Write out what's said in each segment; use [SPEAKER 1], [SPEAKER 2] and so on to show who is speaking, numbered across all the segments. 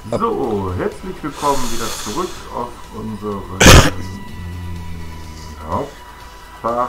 [SPEAKER 1] So, herzlich willkommen wieder zurück auf unsere Hauptfach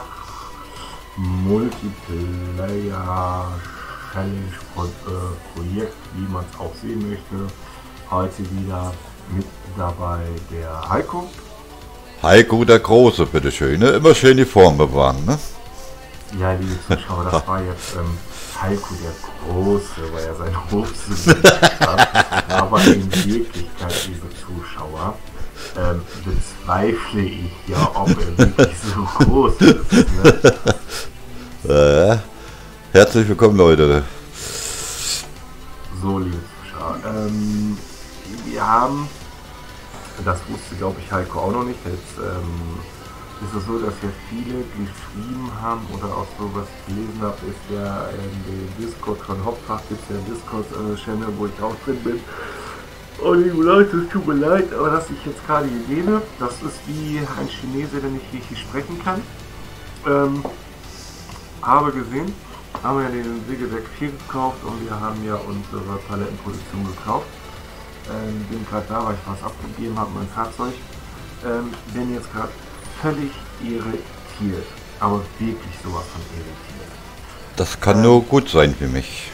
[SPEAKER 1] Multiplayer Challenge Projekt, wie man es auch sehen möchte. Heute wieder mit dabei der Heiko.
[SPEAKER 2] Heiko der Große, bitteschön, ne? Immer schön die Form bewahren, ne?
[SPEAKER 1] Ja, liebe Zuschauer, das war jetzt Heiko der Große, weil er sein Hochsinn hat. Aber in Wirklichkeit, liebe Zuschauer, bezweifle ich ja, ob er wirklich so groß ist. Ne?
[SPEAKER 2] Herzlich willkommen, Leute.
[SPEAKER 1] So, liebe Zuschauer, wir haben, das wusste glaube ich Heiko auch noch nicht, jetzt ist es so, dass ja viele geschrieben haben oder auch so, was ich gelesen habe, ist ja in dem Discord von Hauptfach, gibt es ja einen Discord-Channel, wo ich auch drin bin. Und liebe Leute, es tut mir leid, aber dass ich jetzt gerade hier lebe, das ist wie ein Chinese, der nicht richtig sprechen kann. Habe gesehen, haben ja den Sägewerk 4 gekauft und wir haben ja unsere Palettenproduktion gekauft. Bin gerade da, weil ich was abgegeben habe, mein Fahrzeug. Bin jetzt gerade völlig irritiert, aber wirklich sowas von irritiert.
[SPEAKER 2] Das kann nur gut sein für mich.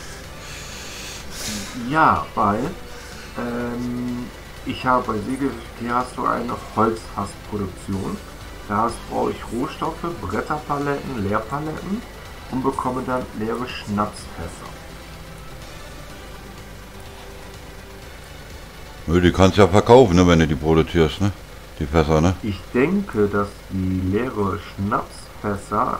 [SPEAKER 1] Ja, weil ich habe bei Sägewerk, hier hast du eine Holzfassproduktion. Da brauche ich Rohstoffe, Bretterpaletten, Leerpaletten und bekomme dann leere Schnapsfässer.
[SPEAKER 2] Nö, die kannst du ja verkaufen, ne, wenn du die produzierst, ne? Die Fässer, ne?
[SPEAKER 1] Ich denke, dass die leere Schnapsfässer,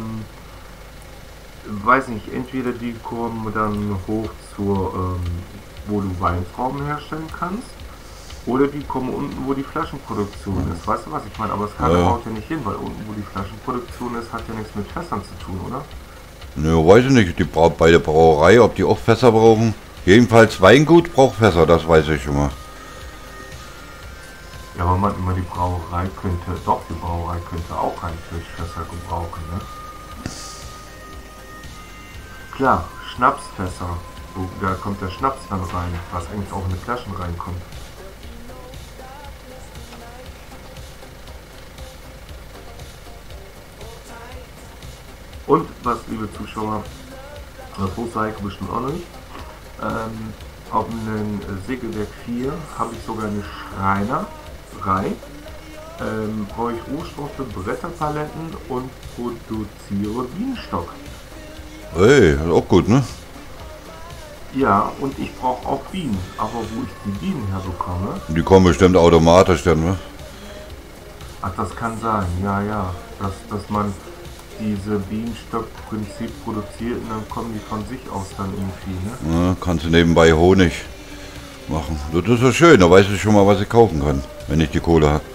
[SPEAKER 1] weiß nicht, entweder die kommen dann hoch zur, wo du Weintrauben herstellen kannst, oder die kommen unten, wo die Flaschenproduktion ist. Weißt du, was ich meine? Aber das kann haut ja nicht hin, weil unten, wo die Flaschenproduktion ist, hat ja nichts mit Fässern zu tun, oder?
[SPEAKER 2] Nö, weiß ich nicht. Die bei der Brauerei, ob die auch Fässer brauchen. Jedenfalls Weingut braucht Fässer, das weiß ich schon mal.
[SPEAKER 1] Ja, aber man immer die Brauerei könnte auch eigentlich Fässer gebrauchen, ne? Klar, Schnapsfässer, da kommt der Schnaps dann rein, was eigentlich auch in die Flaschen reinkommt. Und was, liebe Zuschauer, das wusste Heiko bestimmt auch noch nicht, auf einem Sägewerk 4 habe ich sogar eine Schreinerei, brauche ich Rohstoffe, Bretterpaletten und produziere Bienenstock.
[SPEAKER 2] Ey, ist auch gut, ne?
[SPEAKER 1] Ja, und ich brauche auch Bienen, aber wo ich die Bienen herbekomme...
[SPEAKER 2] Die kommen bestimmt automatisch dann, ne?
[SPEAKER 1] Ach, das kann sein, ja, dass man diese Bienenstock-Prinzip produziert und dann kommen die von sich aus dann irgendwie, ne?
[SPEAKER 2] Ja, kannst du nebenbei Honig machen. Das ist ja schön, da weiß ich schon mal, was ich kaufen kann, wenn ich die Kohle habe.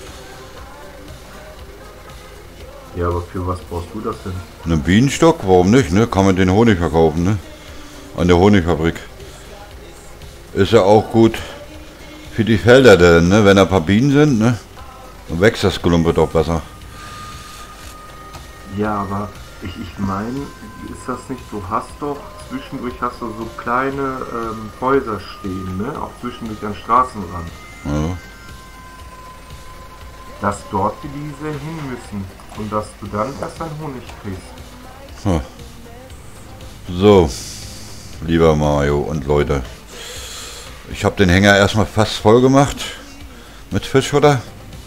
[SPEAKER 1] Ja, aber für was brauchst du das denn?
[SPEAKER 2] Einen Bienenstock? Warum nicht, ne? Kann man den Honig verkaufen, ne? An der Honigfabrik. Ist ja auch gut für die Felder, denn, ne? Wenn da ein paar Bienen sind, ne? Dann wächst das Gelumpe doch besser.
[SPEAKER 1] Ja, aber ich meine, ist das nicht, du hast doch, zwischendurch hast du so kleine Häuser stehen, ne? Auch zwischendurch am Straßenrand.
[SPEAKER 2] Ja.
[SPEAKER 1] Dass dort diese hin müssen und dass du dann erst einen Honig kriegst.
[SPEAKER 2] Ja. So, lieber Mario und Leute. Ich habe den Hänger erstmal fast voll gemacht mit Fischfutter.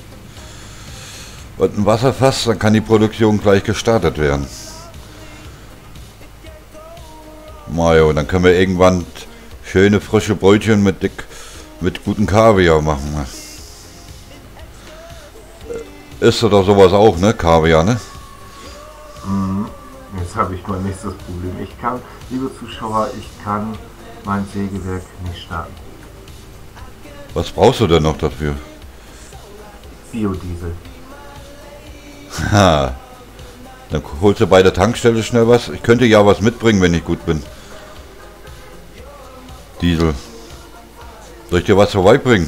[SPEAKER 2] Und ein Wasserfass, dann kann die Produktion gleich gestartet werden. Mario, dann können wir irgendwann schöne frische Brötchen mit guten Kaviar machen. Ne? Ist doch sowas auch, ne? Kaviar, ne?
[SPEAKER 1] Jetzt habe ich mein nächstes Problem. Ich kann, liebe Zuschauer, ich kann mein Sägewerk nicht starten.
[SPEAKER 2] Was brauchst du denn noch dafür?
[SPEAKER 1] Biodiesel.
[SPEAKER 2] Ha. Dann holst du bei der Tankstelle schnell was. Ich könnte ja was mitbringen, wenn ich gut bin. Diesel. Soll ich dir was vorbeibringen?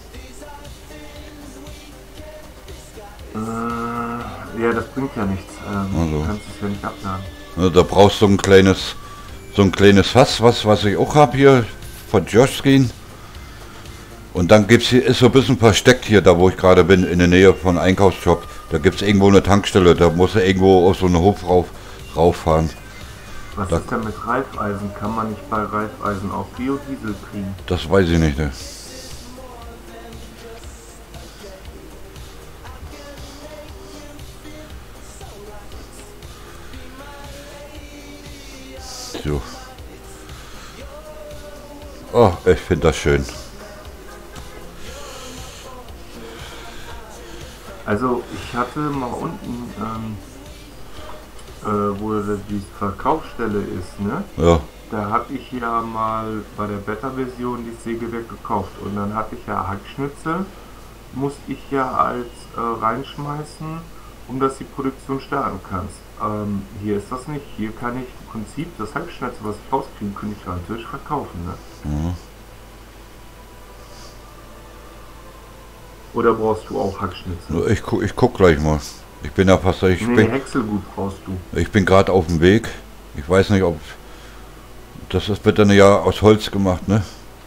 [SPEAKER 1] Ja, das bringt ja nichts. Du kannst es ja nicht abladen.
[SPEAKER 2] Da brauchst du so ein kleines Fass, was ich auch habe hier von Joshkin. Und dann gibt's hier, ist so ein bisschen versteckt hier, da wo ich gerade bin, in der Nähe von Einkaufsshop. Da gibt es irgendwo eine Tankstelle, da muss er irgendwo auf so einen Hof rauffahren.
[SPEAKER 1] Was ist denn mit Reifeisen? Kann man nicht bei Reifeisen auch Biodiesel kriegen?
[SPEAKER 2] Das weiß ich nicht. Ne? So. Oh, ich finde das schön.
[SPEAKER 1] Also ich hatte mal unten, wo die Verkaufsstelle ist, ne?
[SPEAKER 2] Ja.
[SPEAKER 1] Da habe ich ja mal bei der Beta-Version die Sägewerk gekauft und dann hatte ich ja Hackschnitzel, musste ich ja als reinschmeißen, um dass die Produktion starten kannst. Hier ist das nicht. Hier kann ich im Prinzip das Hackschnitzel, was ich rauskriege, könnte ich garantisch verkaufen, ne?
[SPEAKER 2] Mhm.
[SPEAKER 1] Oder brauchst du auch Hackschnitzel?
[SPEAKER 2] Ich guck gleich mal. Ich bin ja fast.
[SPEAKER 1] Häckselgut brauchst du.
[SPEAKER 2] Ich bin gerade auf dem Weg. Ich weiß nicht, ob. Das wird dann ja aus Holz gemacht, ne?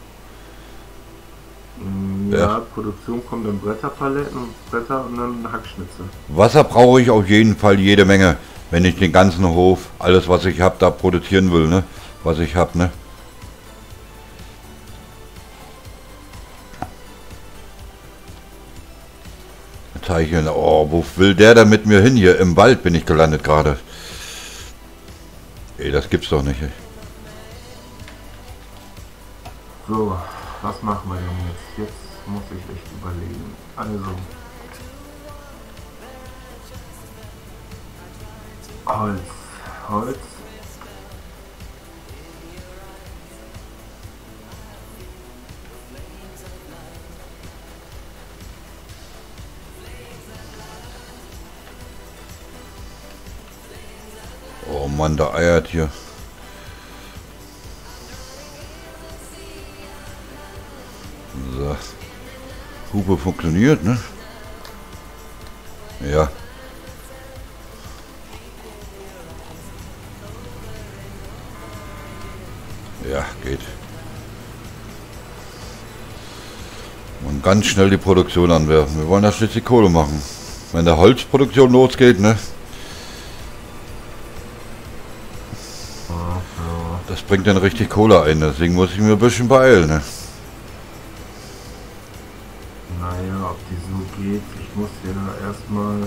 [SPEAKER 1] Ja, Produktion kommt in Bretterpaletten und Bretter und dann Hackschnitzel.
[SPEAKER 2] Wasser brauche ich auf jeden Fall jede Menge, wenn ich den ganzen Hof, alles was ich habe, da produzieren will, ne? Was ich habe, ne? Teilchen. Oh, wo will der denn mit mir hin? Hier im Wald bin ich gelandet gerade. Ey, das gibt's doch nicht. Ey.
[SPEAKER 1] So, was machen wir denn jetzt? Jetzt muss ich echt überlegen. Also. Holz.
[SPEAKER 2] Oh Mann, da eiert hier. So. Hupe funktioniert, ne? Ja. Ja, geht. Und ganz schnell die Produktion anwerfen. Wir wollen da schließlich Kohle machen. Wenn der Holzproduktion losgeht, ne? Das bringt dann richtig Kohle ein, deswegen muss ich mir ein bisschen beeilen, ne?
[SPEAKER 1] Naja, ob die so geht, ich muss ja erstmal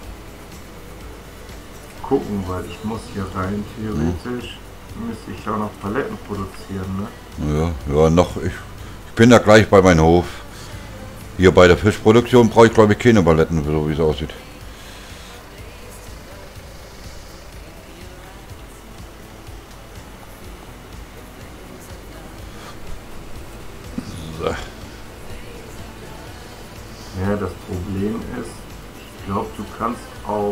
[SPEAKER 1] gucken, weil ich muss hier rein theoretisch, müsste ich ja noch Paletten produzieren, ne?
[SPEAKER 2] Ja, noch, ich bin da gleich bei meinem Hof. Hier bei der Fischproduktion brauche ich glaube ich keine Paletten, so wie es aussieht.
[SPEAKER 1] Ja, das Problem ist, ich glaube, du kannst auch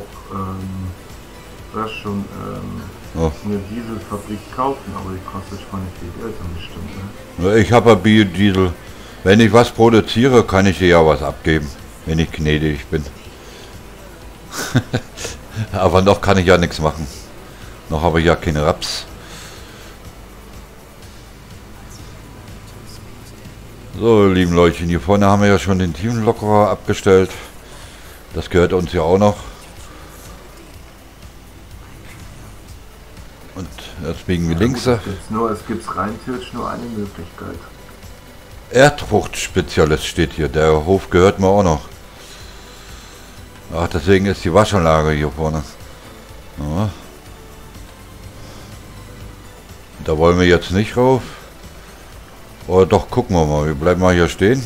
[SPEAKER 1] eine Dieselfabrik kaufen, aber die kostet schon nicht viel Geld dann bestimmt, ne?
[SPEAKER 2] Ich habe ja Biodiesel. Wenn ich was produziere, kann ich dir ja was abgeben, wenn ich gnädig bin. Aber noch kann ich ja nichts machen. Noch habe ich ja keine Raps. So, lieben Leutchen, hier vorne haben wir ja schon den Tiefenlockerer abgestellt. Das gehört uns ja auch noch. Und jetzt biegen wir links.
[SPEAKER 1] Es gibt rein theoretisch nur eine Möglichkeit.
[SPEAKER 2] Erdfruchtspezialist steht hier. Der Hof gehört mir auch noch. Ach, deswegen ist die Waschanlage hier vorne. Ja. Da wollen wir jetzt nicht rauf. Oder doch, gucken wir mal. Wir bleiben mal hier stehen.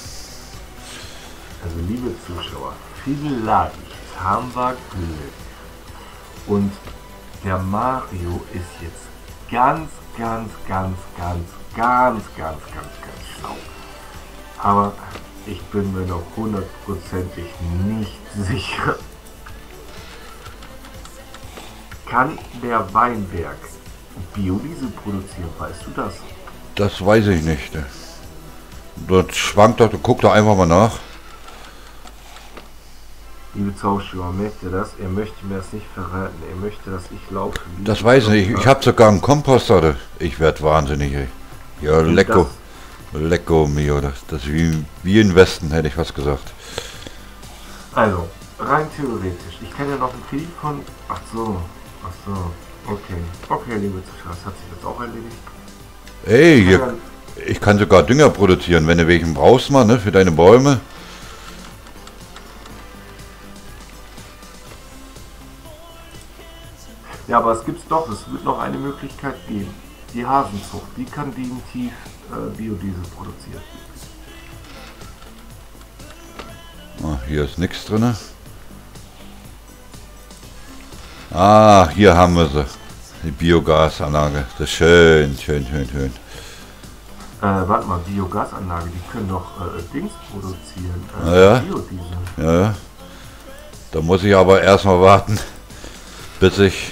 [SPEAKER 1] Also liebe Zuschauer, vielleicht haben wir Glück. Und der Mario ist jetzt ganz schlau. Aber ich bin mir noch hundertprozentig nicht sicher. Kann der Weinberg Biodiesel produzieren, weißt du das?
[SPEAKER 2] Das weiß ich nicht. Das schwankt doch, guck doch einfach mal nach.
[SPEAKER 1] Liebe Zuschauer, merkt ihr das? Er möchte mir das nicht verraten. Er möchte, dass ich laufe.
[SPEAKER 2] Das weiß ich nicht. Ich habe sogar einen Komposter. Ich werde wahnsinnig. Ey. Ja, lecko. Lecco mio, das ist wie im Westen, hätte ich fast gesagt.
[SPEAKER 1] Also, rein theoretisch. Ich kenne ja noch einen Kredit von... Ach so. Okay. Okay, liebe Zuschauer, das hat sich jetzt auch erledigt.
[SPEAKER 2] Ey, hier, ich kann sogar Dünger produzieren, wenn du welchen brauchst mal, ne, für deine Bäume.
[SPEAKER 1] Ja, aber es wird noch eine Möglichkeit geben. Die Hasenzucht, die kann definitiv Biodiesel produzieren.
[SPEAKER 2] Ah, hier ist nichts drin. Ah, hier haben wir sie. Die Biogasanlage. Das ist schön.
[SPEAKER 1] Warte mal, Biogasanlage, die können doch Dings produzieren.
[SPEAKER 2] Ja.
[SPEAKER 1] Biodiesel.
[SPEAKER 2] Ja. Da muss ich aber erstmal warten, bis ich...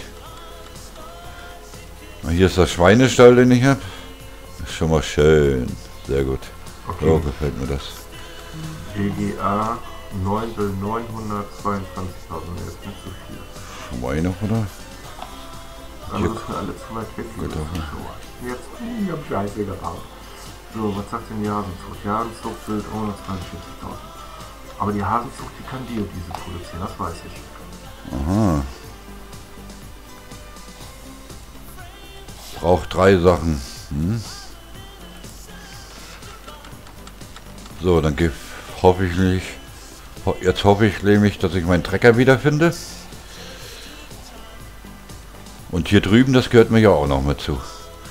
[SPEAKER 2] Hier ist der Schweinestall, den ich habe. Ist schon mal schön. Sehr gut.
[SPEAKER 1] Okay.
[SPEAKER 2] So gefällt mir das.
[SPEAKER 1] EGA 9.922.000, ist nicht so viel.
[SPEAKER 2] Schweine, oder?
[SPEAKER 1] Also ist für alle zu weit weg. Jetzt, ich hab Scheiße gebaut. So, was sagt denn die Hasenzucht? Die Hasenzucht will 142.000. Aber die Hasenzucht, die kann Biodiesel produzieren, das weiß ich.
[SPEAKER 2] Aha. Braucht 3 Sachen. So, dann hoffe ich nicht. Jetzt hoffe ich nämlich, dass ich meinen Trecker wiederfinde. Und hier drüben, das gehört mir ja auch noch mit zu.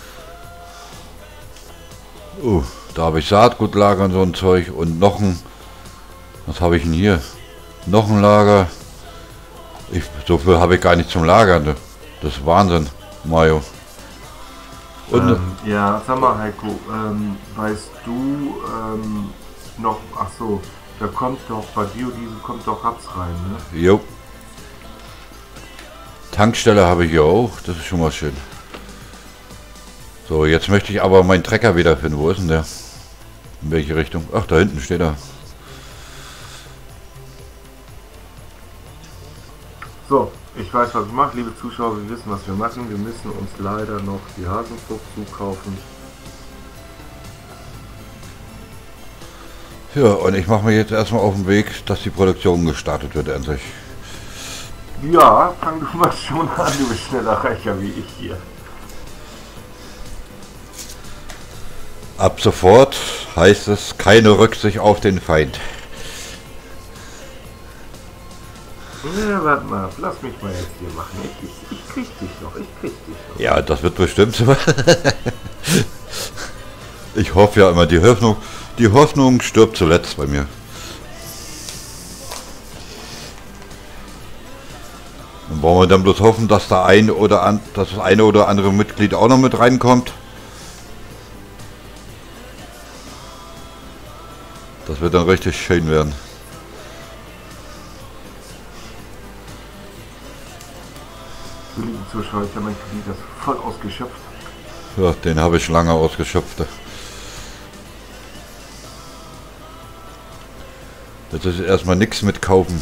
[SPEAKER 2] Da habe ich Saatgutlager und so ein Zeug und noch ein... Was habe ich denn hier? Noch ein Lager. So viel habe ich gar nicht zum Lagern. Das ist Wahnsinn, Mario. Und
[SPEAKER 1] ja, sag mal Heiko, weißt du noch, ach so, da kommt doch, bei Biodiesel kommt doch Raps rein, ne?
[SPEAKER 2] Jo. Tankstelle habe ich hier auch, das ist schon mal schön. So, jetzt möchte ich aber meinen Trecker wiederfinden. Wo ist denn der? In welche Richtung? Ach, da hinten steht er.
[SPEAKER 1] So, ich weiß, was ich mache, liebe Zuschauer, wir wissen, was wir machen. Wir müssen uns leider noch die Hasenzucht zukaufen.
[SPEAKER 2] Ja, und ich mache mir jetzt erstmal auf den Weg, dass die Produktion gestartet wird endlich.
[SPEAKER 1] Ja, fang du mal schon an, du bist schneller Reicher wie ich hier.
[SPEAKER 2] Ab sofort heißt es keine Rücksicht auf den Feind.
[SPEAKER 1] Ja, warte mal, lass mich mal jetzt hier machen. Ich krieg dich noch.
[SPEAKER 2] Ja, das wird bestimmt so. Ich hoffe ja immer, die Hoffnung stirbt zuletzt bei mir. Dann wollen wir dann bloß hoffen, dass das eine oder andere Mitglied auch noch mit reinkommt. Das wird dann richtig schön werden.
[SPEAKER 1] So, liebe Zuschauer, ich habe mein Kredit das voll ausgeschöpft.
[SPEAKER 2] Ja, den habe ich lange ausgeschöpft. Jetzt ist erstmal nichts mit kaufen.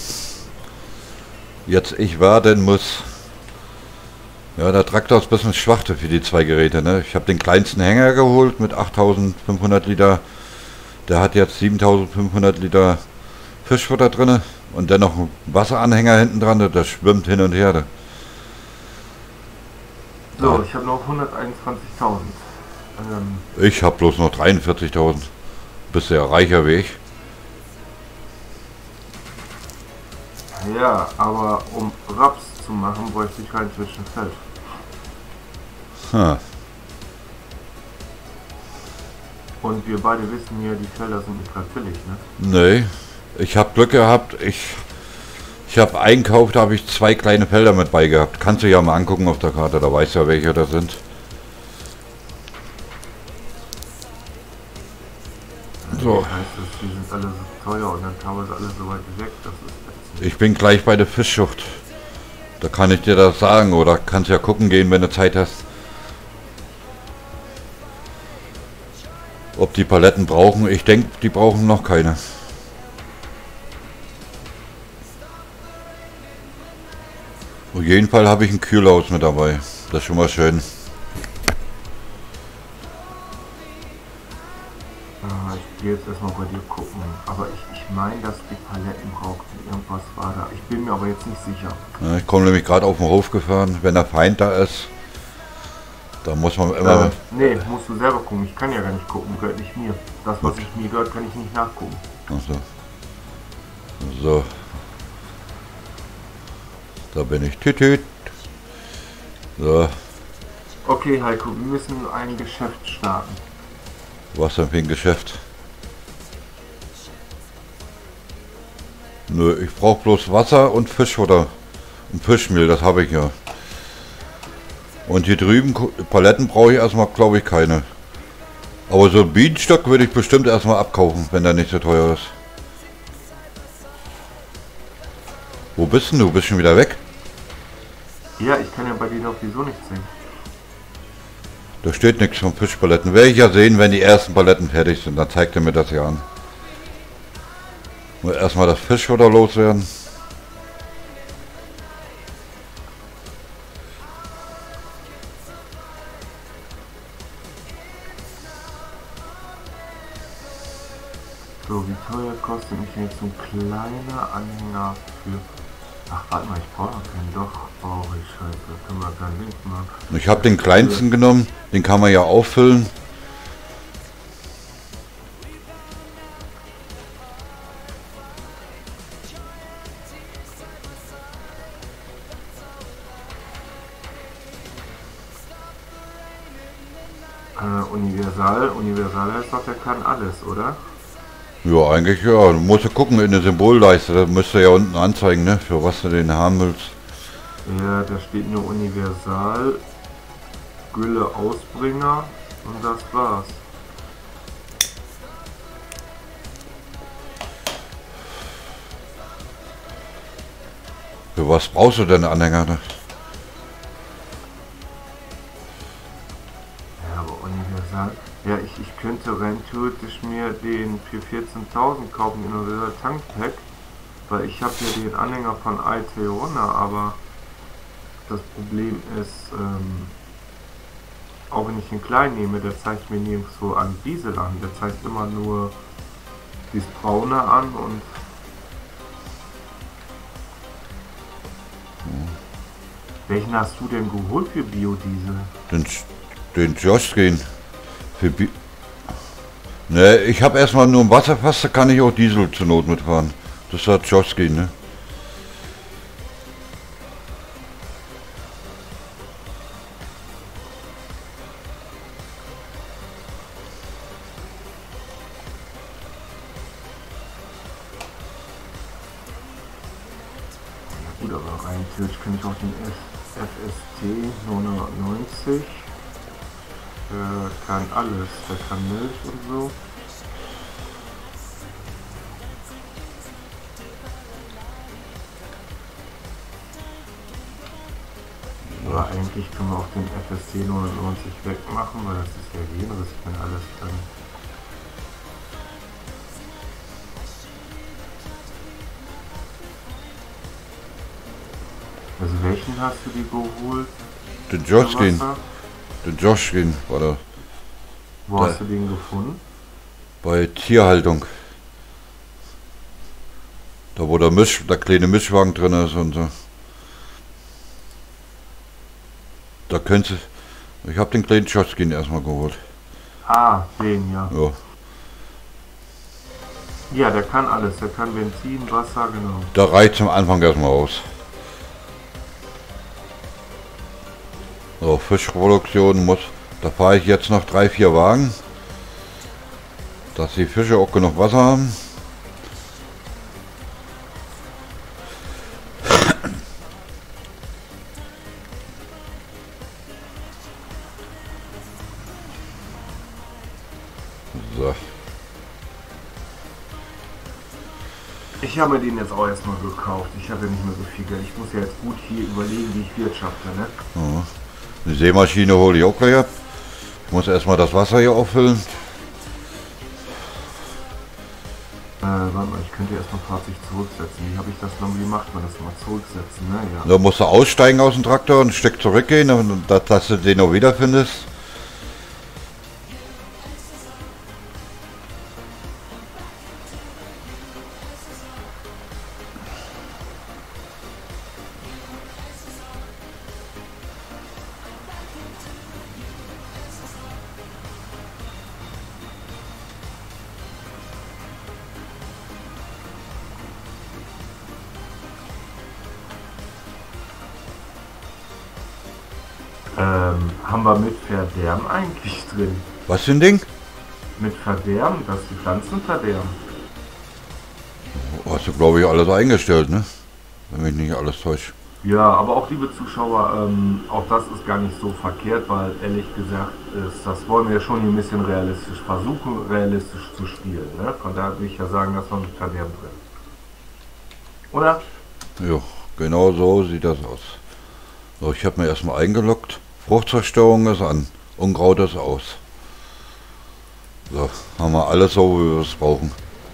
[SPEAKER 2] Jetzt ich warten muss. Ja, der Traktor ist ein bisschen schwach für die 2 Geräte. Ne? Ich habe den kleinsten Hänger geholt mit 8500 Liter. Der hat jetzt 7500 Liter Fischfutter drin und dann noch ein Wasseranhänger hinten dran, der schwimmt hin und her.
[SPEAKER 1] So,
[SPEAKER 2] Ja.
[SPEAKER 1] ich habe noch 121.000.
[SPEAKER 2] Ich habe bloß noch 43.000. Bist ja reicher wie ich.
[SPEAKER 1] Ja, aber um Raps zu machen, bräuchte ich kein Zwischenfeld.
[SPEAKER 2] Hm.
[SPEAKER 1] Und wir beide wissen ja, die Felder sind nicht gerade billig, ne?
[SPEAKER 2] Nee, ich habe Glück gehabt. Ich habe einkauft, da habe ich 2 kleine Felder mit bei gehabt. Kannst du ja mal angucken auf der Karte, da weißt du ja, welche das sind. So.
[SPEAKER 1] Das heißt, die sind alle so teuer und dann teilweise alle so weit weg. Das ist
[SPEAKER 2] Ich bin gleich bei der Fischzucht. Da kann ich dir das sagen oder kannst ja gucken gehen, wenn du Zeit hast. Ob die Paletten brauchen, ich denke, die brauchen noch keine. Auf jeden Fall habe ich ein Kühlhaus mit dabei. Das ist schon mal schön.
[SPEAKER 1] ich gehe jetzt erstmal bei dir gucken. Aber ich meine, dass die Paletten brauchten. Irgendwas war da. Ich bin mir aber jetzt nicht sicher.
[SPEAKER 2] Ja, ich komme nämlich gerade auf den Hof gefahren. Wenn der Feind da ist, da muss man immer...
[SPEAKER 1] Nee, musst du selber gucken. Ich kann ja gar nicht gucken. Gehört nicht mir. Das, was ich mir gehört, kann ich nicht nachgucken.
[SPEAKER 2] Achso. So. Da bin ich. Tütüt. So.
[SPEAKER 1] Okay, Heiko, wir müssen ein Geschäft starten.
[SPEAKER 2] Was denn für ein Geschäft? Nö, ich brauche bloß Wasser und Fischfutter. Und Fischmehl, das habe ich ja. Und hier drüben, Paletten brauche ich erstmal, glaube ich, keine. Aber so ein Bienenstock würde ich bestimmt erstmal abkaufen, wenn der nicht so teuer ist. Wo bist denn du? Bist schon wieder weg?
[SPEAKER 1] Ja, ich kann ja bei dir doch wieso nichts sehen.
[SPEAKER 2] Da steht nichts von Fischpaletten. Werde ich ja sehen, wenn die ersten Paletten fertig sind. Dann zeigt er mir das ja an. Muss erstmal das Fischfutter loswerden.
[SPEAKER 1] So, wie teuer kostet mich jetzt so ein kleiner Anhänger für... Ach, warte mal, ich brauche noch keinen. Doch, brauche ich. Scheiße, können wir keinen Link machen.
[SPEAKER 2] Ich habe den kleinsten genommen. Den kann man ja auffüllen.
[SPEAKER 1] Universal heißt doch, der kann alles, oder?
[SPEAKER 2] Ja, eigentlich ja. Du musst ja gucken in der Symbolleiste. Da müsste ja unten anzeigen, ne? Für was du den haben willst.
[SPEAKER 1] Ja, da steht nur Universal, Gülle Ausbringer und das war's.
[SPEAKER 2] Für was brauchst du denn Anhänger? Ne?
[SPEAKER 1] Ja, aber Universal... Ja, ich könnte rein theoretisch mir den für 14.000 kaufen, den Universal Tankpack, weil ich habe ja den Anhänger von Alteona, aber das Problem ist, auch wenn ich den kleinen nehme, der zeigt mir nirgendwo an Diesel an, der zeigt immer nur dieses Braune an und welchen hast du denn geholt für Biodiesel?
[SPEAKER 2] Den Joshkin. Für ne, ich habe erstmal nur ein Wasserfass, da kann ich auch Diesel zur Not mitfahren. Das hat Joshkin, ne?
[SPEAKER 1] Gut, aber rein theoretisch kann ich auch den FST 990. Der kann alles, der kann Milch und so. Aber eigentlich können wir auch den FSC 990 wegmachen, weil das ist ja jenes, wenn alles drin. Also welchen hast du dir geholt?
[SPEAKER 2] Den Joshkin. Den Joshkin war da.
[SPEAKER 1] Wo hast du den gefunden?
[SPEAKER 2] Bei Tierhaltung. Da wo der kleine Mischwagen drin ist und so. Da könntest du. Ich habe den kleinen Joshkin erstmal geholt.
[SPEAKER 1] Ah, den, ja.
[SPEAKER 2] Ja.
[SPEAKER 1] Ja, der kann alles. Der kann Benzin, Wasser, genau.
[SPEAKER 2] Da reicht zum Anfang erstmal aus. So, Fischproduktion muss. Da fahre ich jetzt noch 3-4 Wagen. Dass die Fische auch genug Wasser haben. So.
[SPEAKER 1] Ich habe mir den jetzt auch erstmal gekauft. Ich habe ja nicht mehr so viel Geld. Ich muss ja jetzt gut hier überlegen, wie ich wirtschafte, ne?
[SPEAKER 2] Ja. Die Seemaschine hole ich auch gleich ab. Ich muss erstmal das Wasser hier auffüllen.
[SPEAKER 1] Warte mal, ich könnte erstmal Fahrzeug zurücksetzen. Wie habe ich das noch? Wie macht man das mal? Zurücksetzen, ne? Ja.
[SPEAKER 2] Da musst du aussteigen aus dem Traktor und ein Stück zurückgehen, dass du den auch wiederfindest.
[SPEAKER 1] haben wir mit Verderben eigentlich drin?
[SPEAKER 2] Was für ein Ding?
[SPEAKER 1] Mit Verderben, dass die Pflanzen verderben.
[SPEAKER 2] Hast du, glaube ich, alles eingestellt, ne? Wenn mich nicht alles täuscht.
[SPEAKER 1] Ja, aber auch liebe Zuschauer, auch das ist gar nicht so verkehrt, weil ehrlich gesagt, das wollen wir schon ein bisschen realistisch versuchen, realistisch zu spielen. Ne? Von daher würde ich ja sagen, dass wir mit Verderben drin. Oder?
[SPEAKER 2] Ja, genau so sieht das aus. So, ich habe mir erstmal eingeloggt. Fruchtzerstörung ist an. Unkraut ist aus. So, haben wir alles so, wie wir es brauchen.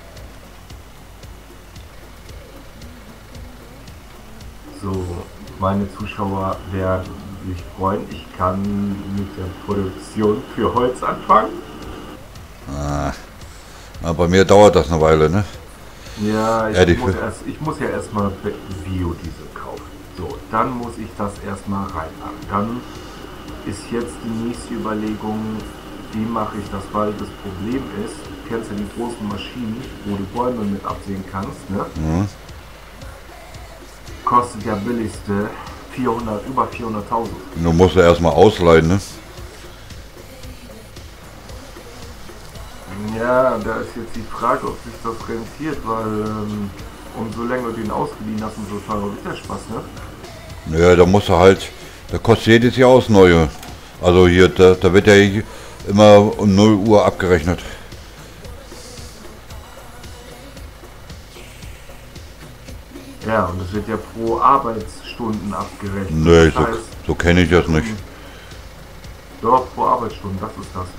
[SPEAKER 1] So, meine Zuschauer werden sich freuen. Ich kann mit der Produktion für Holz anfangen.
[SPEAKER 2] Na, bei mir dauert das eine Weile, ne?
[SPEAKER 1] Ja,
[SPEAKER 2] Ehrlich,
[SPEAKER 1] ich muss ja erstmal Biodiesel kaufen. So, dann muss ich das erstmal reinpacken. Dann ist jetzt die nächste Überlegung, wie mache ich das, weil das Problem ist, du kennst ja die großen Maschinen, wo du Bäume mit absehen kannst, ne?
[SPEAKER 2] Mhm.
[SPEAKER 1] Kostet der billigste über 400.000.
[SPEAKER 2] Du musst ja erstmal ausleihen, ne?
[SPEAKER 1] Ja, da ist jetzt die Frage, ob sich das rentiert, weil umso länger du den ausgeliehen hast, umso teurer wird der Spaß, ne?
[SPEAKER 2] Ja, da musst du halt, da kostet jedes Jahr aufs Neue. Also hier, da wird ja immer um 0 Uhr abgerechnet.
[SPEAKER 1] Ja, und es wird ja pro Arbeitsstunden abgerechnet.
[SPEAKER 2] Nee,
[SPEAKER 1] Das heißt,
[SPEAKER 2] so kenne ich das nicht.
[SPEAKER 1] Doch, pro Arbeitsstunde, das ist das.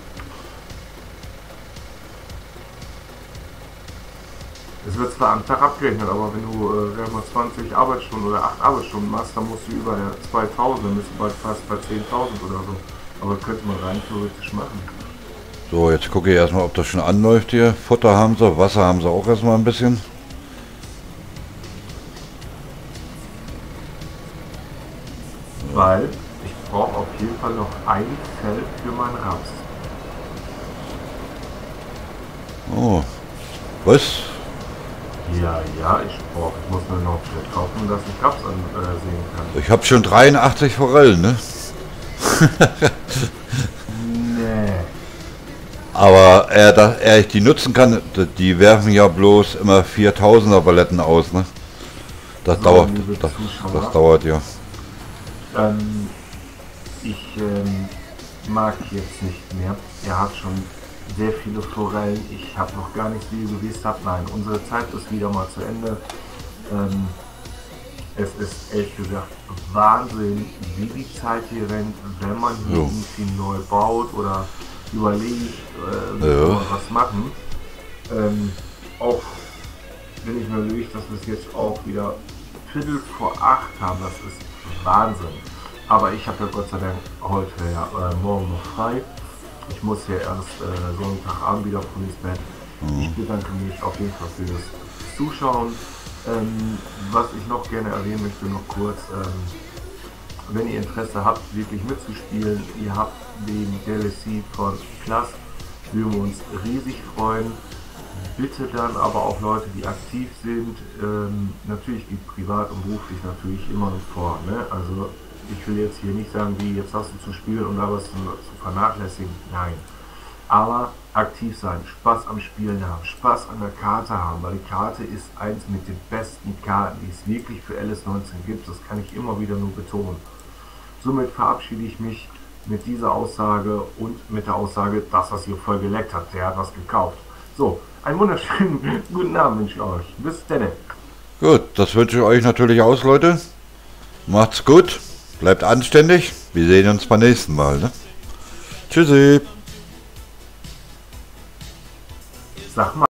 [SPEAKER 1] Es wird zwar am Tag abgerechnet, aber wenn du sagen wir 20 Arbeitsstunden oder 8 Arbeitsstunden machst, dann musst du über 2000, dann bist du bald fast bei 10.000 oder so. Aber das könnte man rein theoretisch machen.
[SPEAKER 2] So, jetzt gucke ich erstmal, ob das schon anläuft hier. Futter haben sie, Wasser haben sie auch erstmal ein bisschen.
[SPEAKER 1] Weil ich brauche auf jeden Fall noch ein Feld für meinen Raps.
[SPEAKER 2] Oh, was?
[SPEAKER 1] Ja, ich muss nur noch Feld kaufen, dass ich Raps ansehen kann.
[SPEAKER 2] Ich habe schon 83 Forellen, ne?
[SPEAKER 1] Nee.
[SPEAKER 2] Aber er ich die nutzen kann, die werfen ja bloß immer 4000er Paletten aus, ne? Das
[SPEAKER 1] So,
[SPEAKER 2] dauert,
[SPEAKER 1] liebe
[SPEAKER 2] das
[SPEAKER 1] Zuschauer.
[SPEAKER 2] dauert ja.
[SPEAKER 1] Ich mag jetzt nicht mehr. Er hat schon sehr viele Forellen. Ich habe noch gar nicht viel gewusst. Nein, unsere Zeit ist wieder mal zu Ende. Es ist ehrlich gesagt Wahnsinn, wie die Zeit hier rennt, wenn man hier irgendwie neu baut oder überlegt, was machen. Auch wenn ich mir überlege, dass wir es jetzt auch wieder 7:45 haben, das ist Wahnsinn. Aber ich habe ja Gott sei Dank heute, morgen noch frei. Ich muss ja erst Sonntagabend wieder früh ins Bett. Ich bedanke mich auf jeden Fall für das Zuschauen. Was ich noch gerne erwähnen möchte, noch kurz, wenn ihr Interesse habt, wirklich mitzuspielen, ihr habt den DLC von Klaas, würden wir uns riesig freuen. Bitte dann aber auch Leute, die aktiv sind, natürlich die privat und beruflich natürlich immer vor. Ne? Also ich will jetzt hier nicht sagen, wie jetzt hast du zu spielen und da was zu vernachlässigen. Nein. Aber aktiv sein, Spaß am Spielen haben, Spaß an der Karte haben, weil die Karte ist eins mit den besten Karten, die es wirklich für LS19 gibt. Das kann ich immer wieder nur betonen. Somit verabschiede ich mich mit dieser Aussage und mit der Aussage, dass das hier voll geleckt hat. Der hat was gekauft. So, einen wunderschönen guten Abend wünsche ich euch. Bis dann.
[SPEAKER 2] Gut, das wünsche ich euch natürlich aus, Leute. Macht's gut, bleibt anständig. Wir sehen uns beim nächsten Mal. Ne? Tschüssi.
[SPEAKER 1] Sag mal.